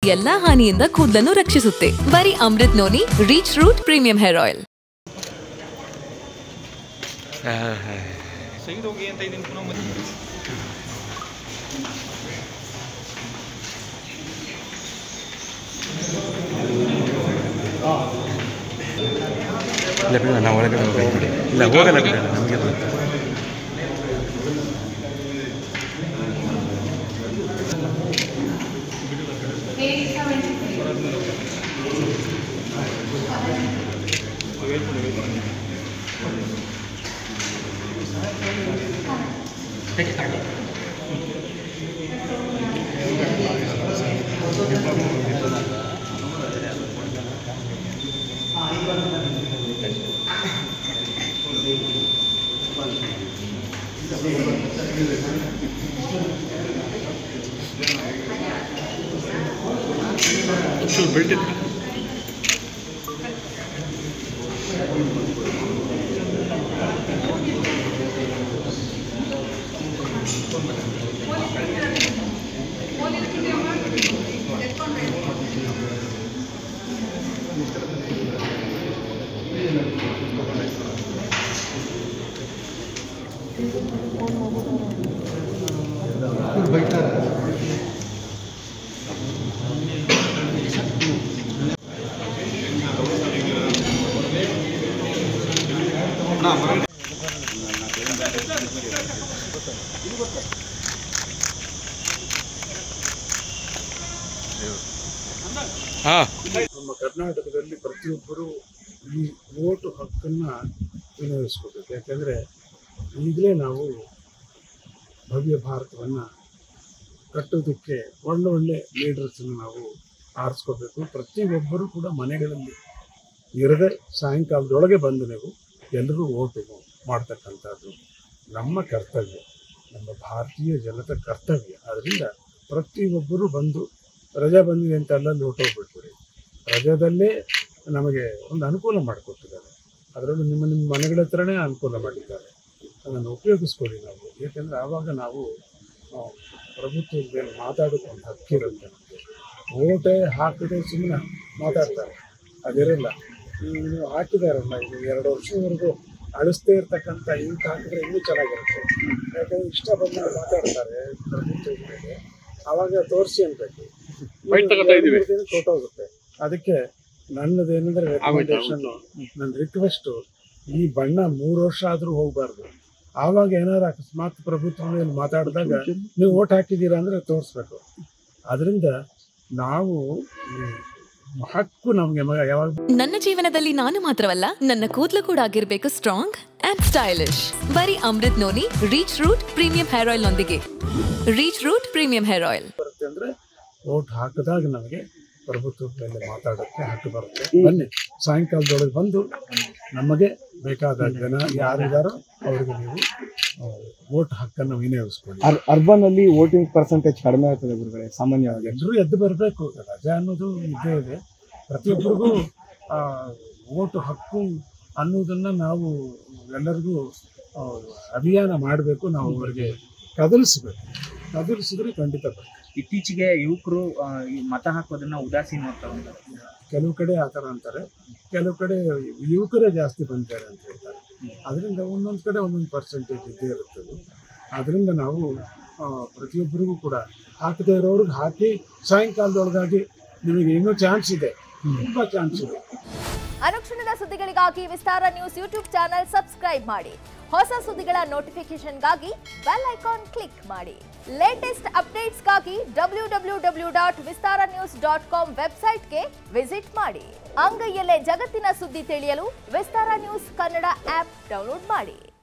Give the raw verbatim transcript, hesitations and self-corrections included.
ಎಲ್ಲಾ ಹಾನಿಯಿಂದ ಕೂದಲನ್ನು ರಕ್ಷಿಸುತ್ತೆ. ಬರೀ Amrut noni reach root premium hair oil. ಇಲ್ಲ ಬಿಡ, ನಾವು ಒಳಗಡೆ ಹೋಗ್ಬಿಡಿ. ಇಲ್ಲ ಹೋಗಲ್ಲ ಬಿಡ, ನಮಗೆ ಬರುತ್ತೆ. built it. ನಮ್ಮ ಕರ್ನಾಟಕದಲ್ಲಿ ಪ್ರತಿಯೊಬ್ಬರು ಈ ವೋಟು ಹಕ್ಕನ್ನು ವಿನಿಯೋಗಿಸ್ಕೋಬೇಕು. ಯಾಕೆಂದರೆ ಈಗಲೇ ನಾವು ಭವ್ಯ ಭಾರತವನ್ನು ಕಟ್ಟೋದಕ್ಕೆ ಒಳ್ಳೊಳ್ಳೆ ಲೀಡರ್ಸನ್ನು ನಾವು ಆರಿಸ್ಕೋಬೇಕು. ಪ್ರತಿಯೊಬ್ಬರೂ ಕೂಡ ಮನೆಗಳಲ್ಲಿ ಇರದೆ ಸಾಯಂಕಾಲದೊಳಗೆ ಬಂದು ನೀವು ಎಲ್ಲರೂ ವೋಟು ಮಾಡ್ತಕ್ಕಂಥದ್ದು ನಮ್ಮ ಕರ್ತವ್ಯ, ನಮ್ಮ ಭಾರತೀಯ ಜನತೆ ಕರ್ತವ್ಯ. ಆದ್ದರಿಂದ ಪ್ರತಿಯೊಬ್ಬರೂ ಬಂದು ರಜೆ ಬಂದಿದೆ ಅಂತ ಎಲ್ಲ ಹೊರಟೋಗ್ಬಿಟ್ಬಿಡಿ. ರಜಾದಲ್ಲೇ ನಮಗೆ ಒಂದು ಅನುಕೂಲ ಮಾಡಿಕೊಟ್ಟಿದ್ದಾರೆ. ಅದರಲ್ಲೂ ನಿಮ್ಮ ನಿಮ್ಮ ಮನೆಗಳ ಹತ್ರನೇ ಅನುಕೂಲ ಮಾಡಿದ್ದಾರೆ. ಅದನ್ನು ಉಪಯೋಗಿಸ್ಕೊಳ್ಳಿ ನಾವು. ಏಕೆಂದರೆ ಆವಾಗ ನಾವು ಪ್ರಭುತ್ವದ ಮೇಲೆ ಮಾತಾಡೋಕ್ಕೊಂದು ಹಕ್ಕಿರುತ್ತೆ. ನಮಗೆ ಓಟೆ ಹಾಕಿದ್ರೆ ಸುಮ್ಮನೆ ಮಾತಾಡ್ತಾರೆ, ಅದಿರಲ್ಲ. ಈಗ ನೀವು ಹಾಕಿದಾರಲ್ಲ, ಇದು ಎರಡು ವರ್ಷದವರೆಗೂ ಅಳಿಸ್ತೇ ಇರ್ತಕ್ಕಂಥ ಈಗ ಹಾಕಿದ್ರೆ ಇನ್ನೂ ಚೆನ್ನಾಗಿರುತ್ತೆ. ಯಾಕಂದರೆ ಇಷ್ಟ ಬಂದು ಮಾತಾಡ್ತಾರೆ ಪ್ರಭುತ್ವದ ಮೇಲೆ, ಆವಾಗ ತೋರಿಸಿ ಅನ್ಬೇಕು, ಕೊಟ್ಟೋಗುತ್ತೆ. ಅದಕ್ಕೆ ನನ್ನದೇನೆಂದರೆ ರೆಕಮೆಂಡೇಶನ್ನು, ನನ್ನ ರಿಕ್ವೆಸ್ಟು, ಈ ಬಣ್ಣ ಮೂರು ವರ್ಷ ಆದರೂ ಹೋಗಬಾರ್ದು. ಆವಾಗ ಏನಾದ್ರು ಅಕಸ್ಮಾತ್ ಪ್ರಭುತ್ವದಲ್ಲಿ ಮಾತಾಡಿದಾಗ ನೀವು ಓಟ್ ಹಾಕಿದ್ದೀರಾ ಅಂದರೆ ತೋರಿಸ್ಬೇಕು. ಅದರಿಂದ ನಾವು ಹಕ್ಕು ನಮಗೆ ಯಾವಾಗ. ನನ್ನ ಜೀವನದಲ್ಲಿ ನಾನು ಮಾತ್ರವಲ್ಲ, ನನ್ನ ಕೂದಲು ಕೂಡ ಆಗಿರ್ಬೇಕು ಸ್ಟ್ರಾಂಗ್ ಅಂಡ್ ಸ್ಟೈಲಿಶ್. ಬರೀ Amrut noni reach root premium hair oil ನೊಂದಿಗೆ. Reach root premium hair oil ಬರುತ್ತೆ ಅಂದರೆ ಓಟ್ ಹಾಕಿದಾಗ ನಮಗೆ ಪ್ರಭುತ್ವದ ಮೇಲೆ ಮಾತಾಡೋಕ್ಕೆ ಹಕ್ಕು ಬರುತ್ತೆ. ಬನ್ನಿ ಸಾಯಂಕಾಲದೊಳಗೆ ಬಂದು ನಮಗೆ ಬೇಕಾದ ಜನ ಯಾರಿದ್ದಾರೋ ಅವರಿಗೆ ನೀವು ವೋಟ್ ಹಕ್ಕನ್ನು ವಿನಿಯೋಗಿಸ್ಕೊಳ್ಳಿ. ಅರ್ಬನ್ ಅಲ್ಲಿ ವೋಟಿಂಗ್ ಪರ್ಸೆಂಟೇಜ್ ಕಡಿಮೆ ಆಗ್ತದೆ ಗುರುಗಳೇ. ಸಾಮಾನ್ಯವಾಗಿ ಎಲ್ಲರೂ ಎದ್ದು ಬರಬೇಕು. ರಜೆ ಅನ್ನೋದು ಇದ್ದೇ ಇದೆ. ಪ್ರತಿಯೊಬ್ಬರಿಗೂ ವೋಟು ಹಕ್ಕು ಅನ್ನೋದನ್ನು ನಾವು ಎಲ್ಲರಿಗೂ ಅಭಿಯಾನ ಮಾಡಬೇಕು. ನಾವು ಅವರಿಗೆ ಕದಲಿಸಬೇಕು. ಕದಲಿಸಿದ್ರೆ ಖಂಡಿತ ಬರ್ತದೆ. ಇತ್ತೀಚೆಗೆ ಯುವಕರು ಮತ ಹಾಕೋದನ್ನ ಉದಾಸೀನ ಮಾಡ್ತಾ ಇದ್ದಾರೆ. ಕೆಲವು ಕಡೆ ಆ ಥರ ಅಂತಾರೆ, ಕೆಲವು ಕಡೆ ಯುವಕರೇ ಜಾಸ್ತಿ ಬಂದಿದ್ದಾರೆ ಅಂತ ಹೇಳ್ತಾರೆ. ಅದರಿಂದ ಒಂದೊಂದು ಕಡೆ ಒಂದೊಂದು ಪರ್ಸೆಂಟೇಜ್ ಇದ್ದೇ ಇರುತ್ತದೆ. ಅದರಿಂದ ನಾವು ಪ್ರತಿಯೊಬ್ಬರಿಗೂ ಕೂಡ ಹಾಕದೇ ಇರೋರಿಗೆ ಹಾಕಿ ಸಾಯಂಕಾಲದೊಳಗಾಗಿ ನಿಮಗೆ ಇನ್ನೂ ಚಾನ್ಸ್ ಇದೆ, ತುಂಬ ಚಾನ್ಸ್ ಇದೆ. ಅನುಕ್ಷಣದ ಸುದ್ದಿಗಳಿಗಾಗಿ Vistara news YouTube channel subscribe ಮಾಡಿ. ಹೊಸ ಸುದ್ದಿಗಳ ನೋಟಿಫಿಕೇಶನ್ಗಾಗಿ ಬೆಲ್ ಐಕಾನ್ ಕ್ಲಿಕ್ ಮಾಡಿ. ಲೇಟೆಸ್ಟ್ ಅಪ್ಡೇಟ್ಸ್ಗಾಗಿ W W W dot Vistara news dot com ವೆಬ್ಸೈಟ್ಗೆ ವಿಸಿಟ್ ಮಾಡಿ. ಅಂಗೈಯಲ್ಲೇ ಜಗತ್ತಿನ ಸುದ್ದಿ ತಿಳಿಯಲು Vistara news Kannada app download ಮಾಡಿ.